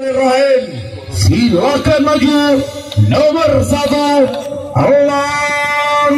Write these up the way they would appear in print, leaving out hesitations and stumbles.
Rahim, silakan maju nomor 1 Elang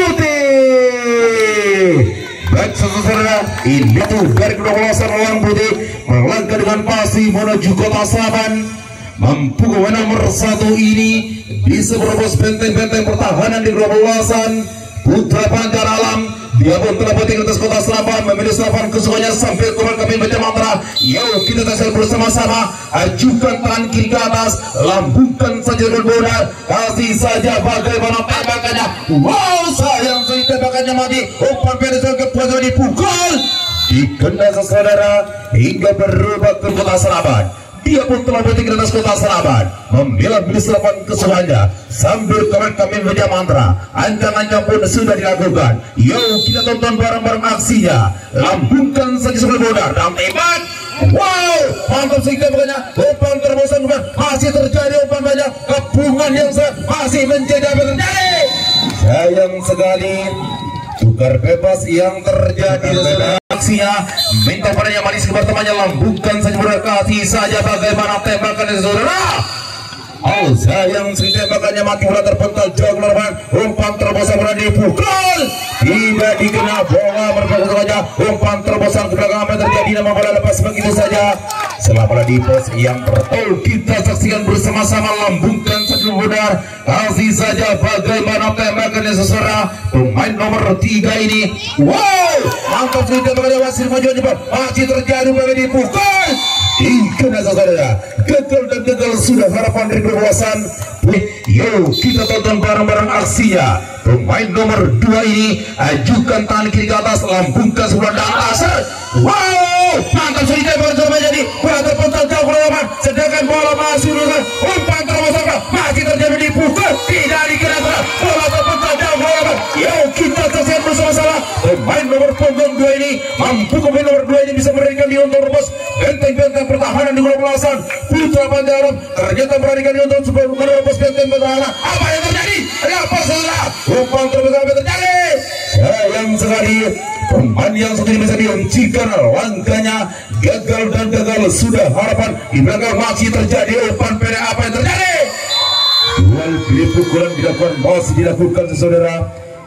Putih. Baik saudara, ini tuh dari kedua belasan Elang Putih melangkah dengan pasti menuju kota Selaban. Mampu ke nomor 1 ini bisa berobos benteng-benteng pertahanan di kedua belasan. Putra Pancar Alam, dia pun telah bertinggal atas kota Selaban, memilih Selaban kesukaannya sampai keluar kami baca mantra. Yuk kita taksir bersama-sama, ajukan tangan kiri ke atas, lambungkan saja dengan bola, kasih saja bagaimana tembakannya. Wow, sayang sekali tembakannya mati. Umpan pendek ke pelanggan dipukul, dikena saudara hingga berubah ke kota Selaban. Dia pun telah bertinggal atas kota Selaban, membela milik Selaban kesukaannya sambil kami baca mantra. Ancang-ancang pun sudah dilakukan. Yuk kita tonton bareng-bareng aksinya. Lambungkan saja sebelah bola dan tembak. Wow, mantap sekali tembakannya. Umpan terbosan bukan masih terjadi umpan banyak. Kepungan yang masih menjadi apa terjadi. Sayang sekali tukar bebas yang terjadi. Aksinya minta pada yang manis kepada temannya, lambungkan saja berkati saja bagaimana tembakan dari saudara. Oh sayang sekali tembakannya mati, bola terpental jauh keluar. Umpan terbosan bola dipukul, tidak dikena, bola berfokus saja. Umpan terbosan ke belakang, apa terjadi, nama bola lepas begitu saja. Setelah bola di pos yang pertol kita saksikan bersama-sama, lambungkan saja bola, kasih saja bagaimana tembakannya saudara. Pemain nomor 3 ini, wow, mantap sekali tembakannya, masih maju cepat, masih terjadi bola dipukul, dikena saudara. Gagal dan gagal sudah harapan dari keluasan. Yuk kita tonton bareng-bareng aksinya. Pemain nomor 2 ini ajukan tangan kiri ke atas, lambungkan sebelah dan asar. Wow, mantap sekali tembakan coba jadi bola terpental jauh ke lapangan, sedangkan bola masih berusaha. Umpan terbosan masih terjadi dipukul, tidak dikena, bola terpental jauh ke lapangan. Yuk kita saksikan bersama-sama. Pemain nomor punggung 2 ini mampu, pemain nomor 2 ini bisa memberikan dia untuk rebus benteng-benteng pertahanan di bola belasan. Putra Pancar Alam ternyata memberikan dia untuk merebus benteng pertahanan. Apa yang terjadi? Ada apa saudara? Umpan terbesar apa yang terjadi? Sayang sekali pemain yang satu ini bisa dihentikan, langkahnya gagal dan gagal sudah harapan. Di belakang masih terjadi umpan pendek, apa yang terjadi? Duel pilih pukulan dilakukan, masih dilakukan saudara.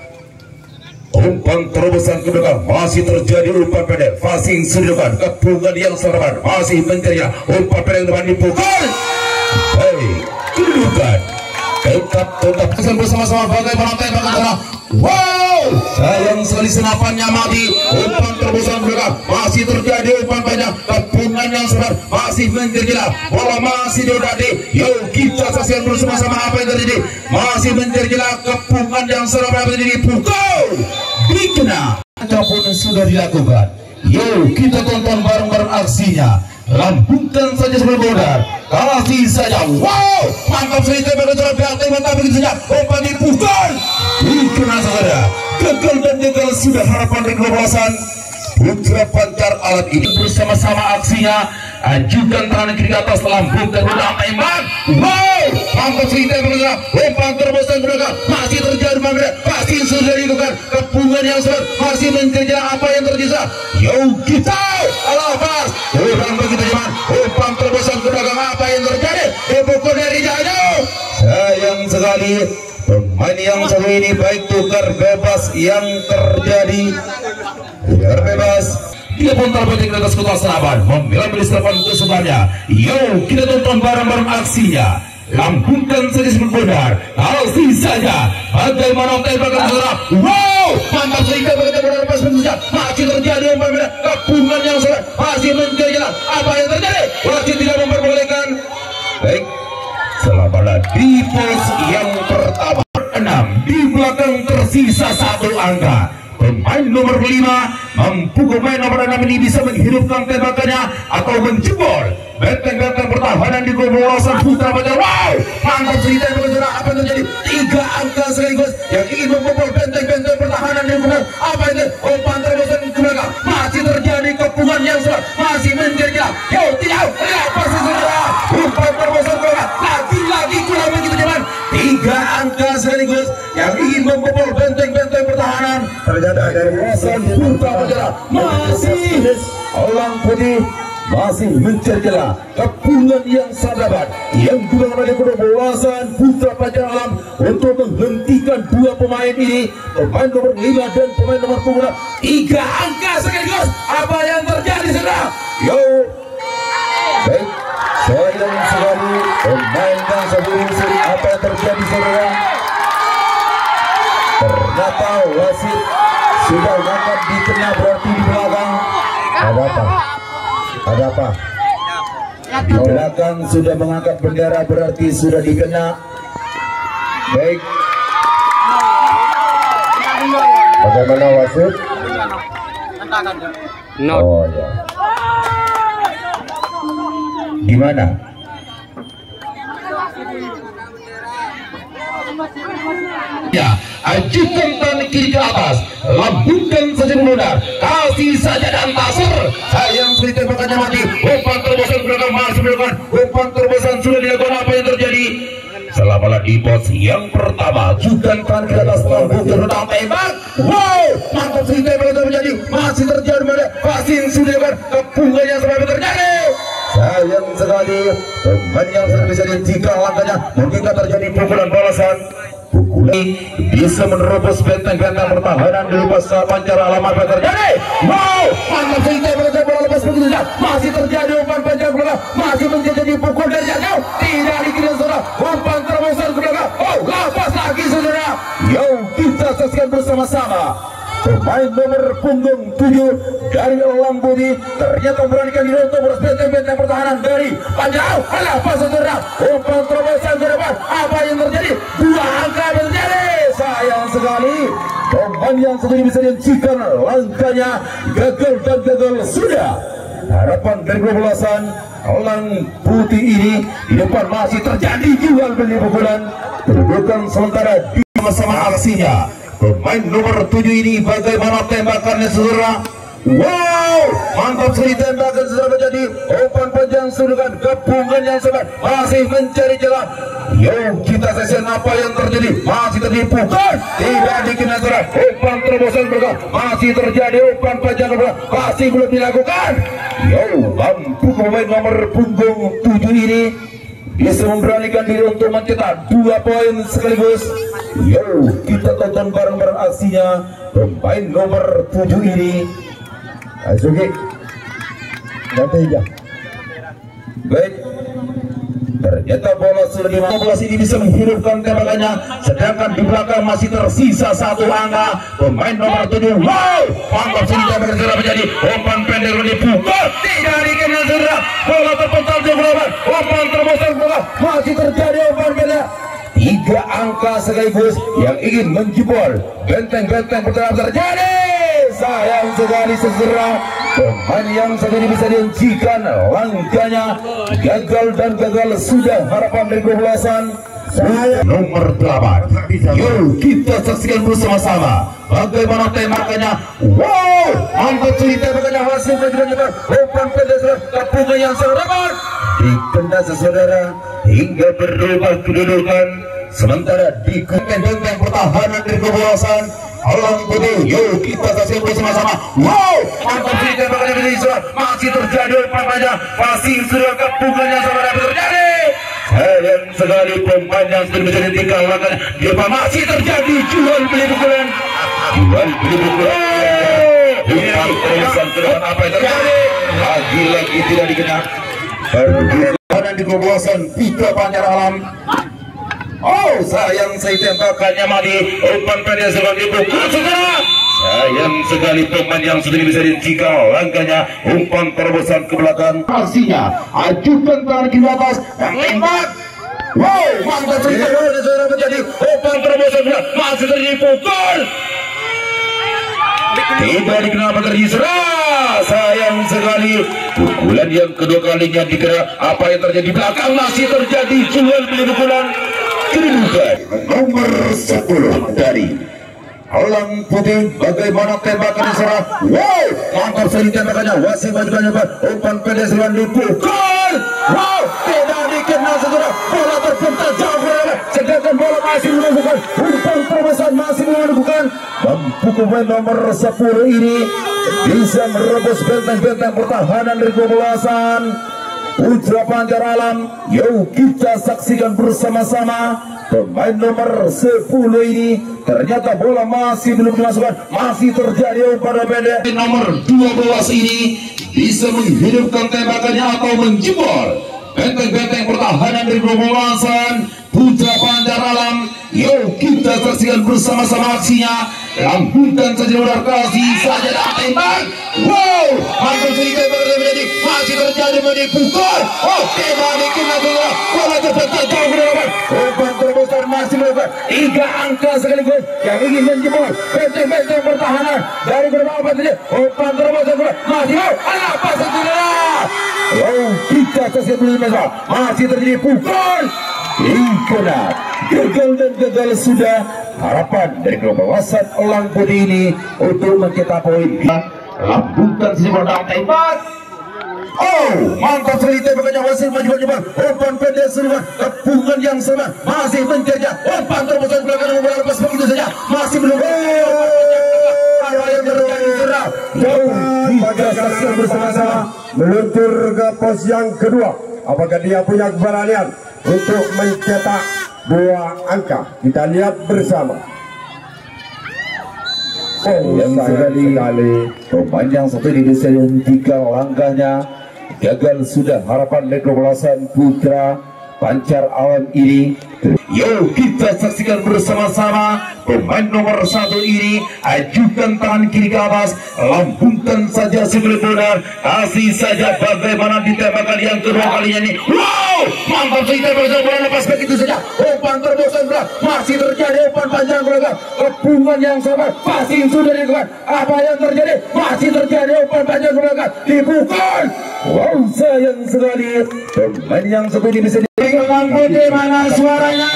Umpan terobosan ke belakang masih terjadi, umpan pendek passing sudah kepungan yang serban masih mencari umpan pendek depan dipukul. Hei, kedudukan tetap kesan bersama-sama bagaimana tembakan. Wow, sayang sekali senapannya mati. Umpan terobosan ke belakang masih terjadi, umpan banyak kepungan yang serban masih mencari bola masih diodati. Yuk kita saksikan bersama-sama apa yang terjadi. Masih mencari kepungan yang serban terjadi dipukul, dikena, ataupun sudah dilakukan. Yuk kita tonton bareng-bareng aksinya. Lambungkan saja sebelah bola, kasih saja. Wow, mantap sekali tembakan terhadap mantap begitu saja. Umpan dipukul, dikena saudara. Gagal dan gagal sudah harapan dari kebebasan. Putra Pancar Alam ini bersama-sama aksinya. Ajukan tangan kiri ke atas, lambungkan bola, tembak. Wow, mantap sekali tembakan. Umpan terbosan belakang masih terjadi, masih sudah dilakukan. Kepungan yang sudah masih mengejar apa yang terjadi. Yuk kita alapas kurang begitu cuman. Umpan terbosan ke belakang, apa yang terjadi? Dipukul dari jauh. Sayang sekali pemain yang satu ini baik tukar bebas yang terjadi. Tukar bebas, dia pun terpenting di atas kota Selaban, membela milik Selaban kesukaannya. Yuk kita tonton bareng-bareng aksinya. Lambungkan saja sebelum benar, kasih saja bagaimana tembakan saudara. Wow, mantap sekali tembakan bola lepas saja. Masih terjadi umpan beda, kepungan yang sudah masih mencari jalan. Apa yang terjadi? Wasit tidak memperbolehkan. Baik, selamat di pos yang pertama 6, di belakang tersisa 1 angka. Pemain nomor 5 mampu, pemain nomor 6 ini bisa menghidupkan tembakannya atau menjebol benteng-benteng pertahanan di gol belasan Putra Pancar. Wow, mantap sekali tembakan. Apa yang terjadi? 3 angka sekaligus yang ingin membobol benteng-benteng pertahanan di gol. Apa itu? Umpan terbosan ke belakang masih terjadi, kepungan yang sudah masih menjerit. Yuk tidak, apa sih saudara? Umpan terbosan ke belakang lagi kurang begitu jaman. 3 angka sekaligus yang ingin membobol benteng-benteng pertahanan. Ternyata dari belasan Putra Pancar masih Elang Putih masih mencari celah kepungan yang sadabat yang dilakukan oleh kebebasan Putra Panjang Alam untuk menghentikan dua pemain ini, pemain nomor 5 dan pemain nomor 3 angka sekaligus. Apa yang terjadi saudara? Yo, baik, sayang sekali pemain yang sebelum seri. Apa yang terjadi saudara? Ternyata wasit sudah mengangkat di tengah, berarti di belakang. Ada apa? Ada apa? Di belakang sudah mengangkat bendera, berarti sudah dikena. Baik. Bagaimana wasit? Oh ya. Gimana? Ya, ajukan tangan kiri ke atas, lambungkan saja menunda, kasih saja dan tasar. Sayang sekali tembakannya mati. Umpan terobosan belakang masih belakang. Umpan terobosan sudah dilakukan. Apa yang terjadi? Selama di pos yang pertama, ajukan tangan ke atas, lambungkan renang tembak. Wow, mantap sekali tembakan terjadi. Masih terjadi pada passing sudah dilakukan. Kepungan yang sampai terjadi. Sayang sekali pemain yang sudah bisa dihentikan langkahnya. Mungkin terjadi pukulan balasan. Pukulan bisa menerobos benteng-benteng pertahanan di lupas Panjang Alam. Apa terjadi? Wow, mantap sekali tembakan bola lepas begitu saja. Masih terjadi umpan panjang ke belakang. Masih menjadi pukul dari jauh. Tidak dikira saudara. Umpan terobosan ke belakang. Oh, lepas lagi saudara. Yuk kita saksikan bersama-sama. Pemain nomor punggung 7 dari Elang Budi ternyata memberanikan diri untuk merebut benteng-benteng pertahanan dari Panjang. Apa saudara? Umpan terobosan ke depan. Apa yang terjadi? Dua angka terjadi. Sayang sekali pemain yang sudah bisa dihentikan langkahnya gagal dan gagal sudah. Harapan dari kebelasan Elang Putih ini di depan masih terjadi jual beli pukulan. Kedudukan sementara di sama aksinya. Pemain nomor 7 ini bagaimana tembakannya saudara? Wow, mantap sekali tembakan saudara menjadi umpan panjang sudah kepungan yang sebat masih mencari jalan. Yo, kita saksikan apa yang terjadi. Masih terjadi pukul, tidak dikena saudara. Umpan terobosan bergerak, masih terjadi umpan panjang bergerak, masih belum dilakukan. Yo, mampu pemain nomor punggung 7 ini bisa memberanikan diri untuk mencetak 2 poin sekaligus. Yo, kita tonton bareng-bareng aksinya pemain nomor 7 ini. Azuki, nanti aja. Baik, ternyata bola sudah di 15 ini bisa menghidupkan tembakannya, sedangkan di belakang masih tersisa 1 angka. Pemain nomor 7, wow, mantap sekali tembakan sudah menjadi umpan pendek dipukul, tidak dikena sudah. Bola terpental di belakang, umpan terobosan bola masih terjadi umpan pendek. 3 angka sekaligus yang ingin menjebol benteng-benteng pertahanan terjadi. Sayang sekali segera pemain yang saat ini bisa dihentikan langkahnya gagal dan gagal sudah. Harapan dari kebelasan saya nomor 8. Yuk kita saksikan bersama-sama bagaimana tembakannya. Wow, mantap sekali tembakannya, hasil menjelaskan umpan pendek kepungan yang sangat rapat dikena saudara hingga berubah kedudukan. Sementara di benteng pertahanan dari kebelasan Elang Putih. Yuk kita saksikan bersama-sama. Wow, mantap sekali tembakannya masih terjadi umpan panjang, masih sudah kepungan yang sangat rapat terjadi. Sayang sekali pemain yang sudah bisa ditinggal langkahnya di depan masih terjadi jual beli pukulan. Jual beli pukulan. Umpan terobosan ke depan. Apa yang terjadi? Lagi-lagi tidak dikenal. Pertahanan di kebelasan Putra Panjang Alam. Oh, sayang sekali tembakannya mati. Umpan pendek sekali dipukul saudara. Sayang sekali pemain yang sudah bisa dihentikan langkahnya. Umpan terobosan ke belakang. Aksinya ajukan tangan ke atas dan tembak. Wow, mantap sekali saudara menjadi umpan terobosan masih terjadi pukul. Tidak dikenal terjadi serah. Sayang sekali pukulan yang kedua kalinya dikena. Apa yang terjadi di belakang masih terjadi jual beli pukulan. Kedudukan nomor 10 dari Elang Putih. Bagaimana tembakan serah? Wow, mantap sekali tembakannya. Wasit majukan umpan pendek serangan dipukul. Wow, tidak dikena saudara. Bola terpental jauh, sedangkan bola masih menemukan umpan terobosan masih menemukan. mampu pemain nomor 10 ini bisa merebut benteng-benteng pertahanan dari kebelasan Putra Pancar Alam. Yuk kita saksikan bersama-sama pemain nomor 10 ini. Ternyata bola masih belum dimasukkan, masih terjadi pada pendek. Nomor 12 ini bisa menghidupkan tembakannya atau menjebol benteng-benteng pertahanan dari kebelasan Putra Pancar Alam. Yuk kita saksikan bersama-sama aksinya. Lambungkan saja ular, kasih saja dan tembak. Wow, mantap sekali tembak terjadi, masih terjadi menipukul. Oke, balik kena bola, bola cepat jauh ke depan. Umpan terbesar masih melakukan 3 angka sekaligus yang ingin menjebol benteng-benteng pertahanan dari beberapa saja. Umpan terbesar masih mau, apa saja. Oh, kita saksikan bersama, masih terjadi pukul. Ikulah gagal dan gagal sudah. Harapan dari kebelasan Elang Putih ini untuk mencetak poin. Lambungkan si bola tembak. Oh, mantap sekali tembakannya, masih maju-maju. Umpan pendek seruan, kepungan yang sama masih menjajah. Umpan terbesar belakang bola lepas begitu saja, masih belum. Jauh kita saksikan bersama-sama meluncur ke pos yang kedua. Apakah dia punya keberanian untuk mencetak 2 angka? Kita lihat bersama. Yang sekali pemain yang satu di desa yang 3 langkahnya gagal sudah. Harapan dari kebelasan Putra Pancar Alam ini. Yuk kita saksikan bersama-sama pemain nomor 1 ini. Ajukan tangan kiri ke atas, lambungkan saja sebelum benar, kasih saja bagaimana ditembakkan yang kedua kalinya ini. Wow, mantap sekali tembakan bola lepas begitu saja. Umpan terbesar bola masih terjadi, umpan panjang bola, kepungan yang sama masih sudah dilakukan. Apa yang terjadi? Masih terjadi umpan panjang bola dipukul. Wow, sayang sekali pemain yang satu ini bisa Elang Putih. Mana suaranya?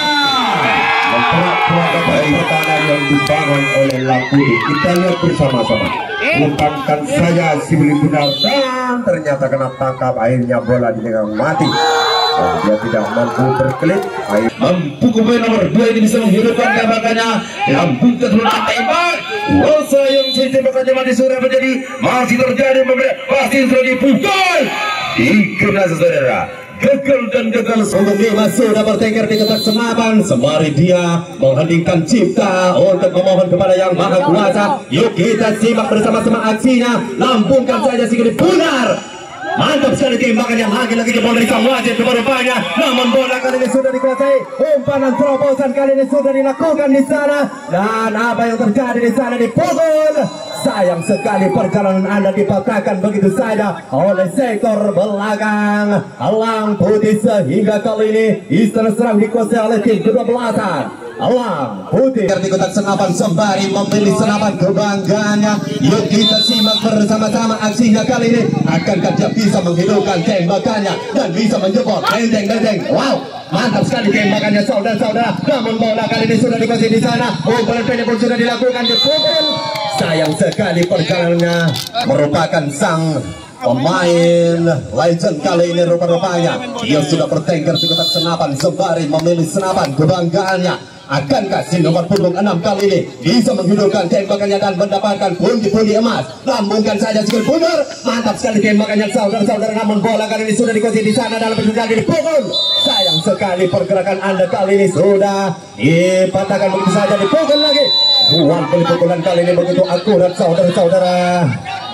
Memperak-perak pertahanan yang dibangun oleh Elang Putih. Kita lihat bersama-sama. Umpankan saja si beli benar dan ternyata kena tangkap, akhirnya bola dipegang mati. Dia tidak mampu berkelip. Mampu pemain nomor 2 ini bisa menghidupkan tembakannya. Lambungkan bola tembak. Wow, sayang si tembakannya mati sudah menjadi masih terjadi pasti sudah dipukul. Dikena saudara. Gagal dan gagal untuk masuk dan bertengkar di kotak senapan. Sembari dia mengheningkan cipta untuk memohon kepada yang maha kuasa. Yuk kita simak bersama-sama aksinya. Lambungkan saja sikit benar. Mantap sekali tembakan yang lagi-lagi jebol dari sang wajib kepada rupanya. Namun bola kali ini sudah dikuasai. Umpanan terobosan kali ini sudah dilakukan di sana. Dan apa yang terjadi di sana dipukul. Sayang sekali perjalanan Anda dipatahkan begitu saja oleh sektor belakang Elang Putih, sehingga kali ini istana serang dikuasai oleh tim kedua-belasan Elang Putih. Di kotak senapan sembari memilih senapan kebanggaannya. Yuk kita simak bersama-sama aksinya kali ini. Akankah dia bisa menghidupkan tembakannya dan bisa menjebol benteng-benteng? Wow, mantap sekali tembakannya saudara-saudara. Namun bola kali ini sudah dikuasai di sana. Bola pendek pun sudah dilakukan, dipukul. Sayang sekali perjalanannya merupakan sang pemain legend kali ini rupa-rupanya. Dia sudah bertengkar di kotak senapan sembari memilih senapan kebanggaannya. Akankah si nomor punggung 6 kali ini bisa menghidupkan tembakannya dan mendapatkan pundi-pundi emas? Lambungkan saja sikit benar. Mantap sekali tembakannya saudara-saudara. Namun bola kali ini sudah dikuasai di sana dalam perjalanan dipukul. Sayang sekali pergerakan Anda kali ini sudah dipatahkan begitu saja, dipukul lagi. Buan pukulan kali ini begitu akurat saudara-saudara.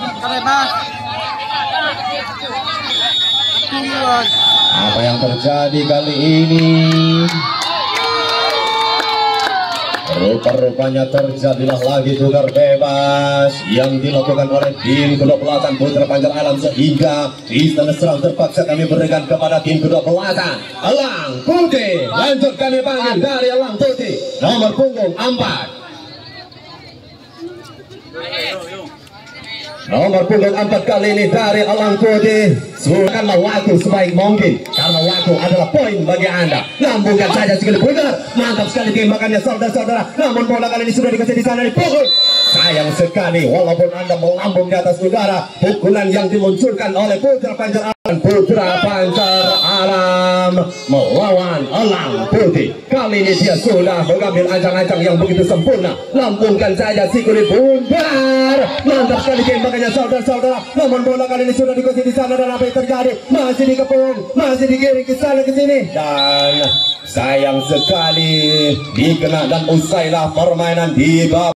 Apa yang terjadi kali ini? Rupa-rupanya terjadilah lagi tukar bebas yang dilakukan oleh tim kedua-belasan Putra Pancar Alam, sehingga istana serang terpaksa kami berikan kepada tim kedua-belasan Elang Putih. Lanjut kami panggil dari Elang Putih nomor punggung 4. Nomor punggung 4 kali ini dari Elang Putih. Suruhkanlah waktu sebaik mungkin, karena waktu adalah poin bagi Anda. Lambungkan saja sekali benar. Mantap sekali tembakannya saudara-saudara. Namun bola kali ini sudah dikasih di sana, dipukul. Sayang sekali walaupun Anda melambung di atas udara, pukulan yang diluncurkan oleh Putra Pancar Alam. Putra Pancar dalam melawan Elang Putih. Kali ini dia sudah mengambil ancang-ancang yang begitu sempurna. Lambungkan saja si kulit bundar. Mantap sekali tembakannya saudara-saudara. Namun bola kali ini sudah dikuasai di sana dan apa yang terjadi? Masih dikepung, masih digiring ke sana ke sini. Dan sayang sekali dikena dan usailah permainan di bawah.